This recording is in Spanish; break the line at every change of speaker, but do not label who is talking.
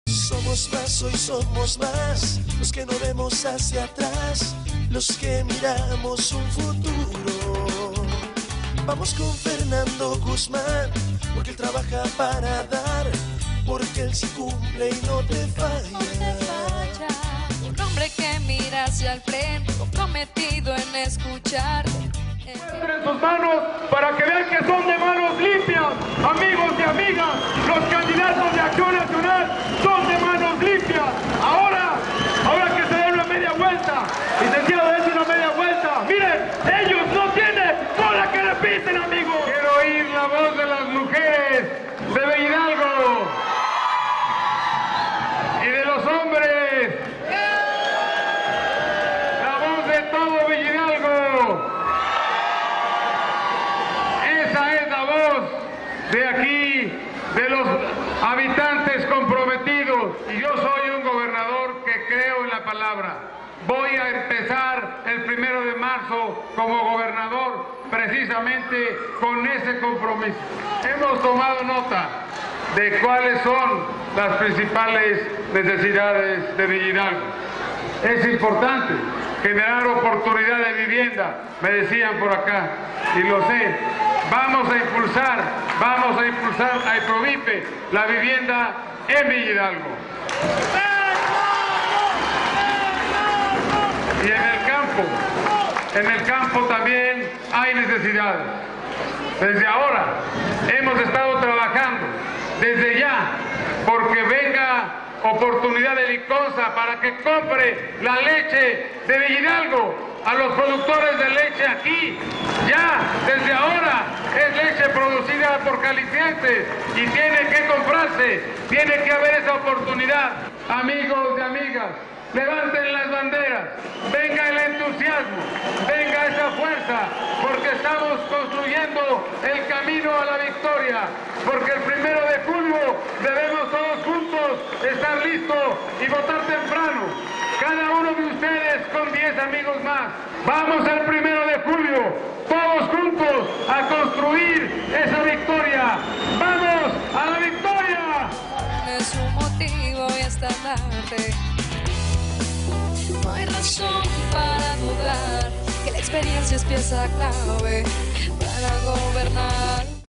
Somos más, hoy somos más, los que no vemos hacia atrás, los que miramos un futuro. Vamos con Fernando Guzmán, porque él trabaja para dar, porque él sí cumple y no te falla.
Un hombre que mira hacia el frente, comprometido en escuchar.
Muestren sus manos para que vean que son de manos limpias, amigos y amigas. Los candidatos de Acción Nacional son de manos limpias. Ahora que se den una media vuelta, licenciado, den una media vuelta. Miren, ellos no tienen cola que le pisen, amigos. Quiero oír la voz de las mujeres de Hidalgo y de los hombres. La voz de todo Hidalgo. Esa es la voz de aquí, de los habitantes comprometidos. Y yo soy un gobernador que creo en la palabra. Voy a empezar el 1 de marzo como gobernador precisamente con ese compromiso. Hemos tomado nota de cuáles son las principales necesidades de Hidalgo. Es importante generar oportunidad de vivienda, me decían por acá, y lo sé. Vamos a impulsar a Eprovipe la vivienda en Hidalgo. Y en el campo también hay necesidades. Desde ahora hemos estado trabajando, desde ya, porque venga oportunidad de Liconza para que compre la leche de Hidalgo a los productores de leche aquí. Ya, desde ahora, es leche producida por jaliscienses y tiene que comprarse, tiene que haber esa oportunidad. Amigos y amigas, levanten las banderas, venga el entusiasmo, venga esa fuerza, porque estamos construyendo el camino a la victoria, porque el 1 de julio debemos todos juntos estar listos y votar temprano. Cada uno de ustedes con 10 amigos más. Vamos al 1 de julio, todos juntos a construir esa victoria. ¡Vamos a la victoria!
Es un motivo y estandarte. No hay razón para dudar que la experiencia es pieza clave para gobernar.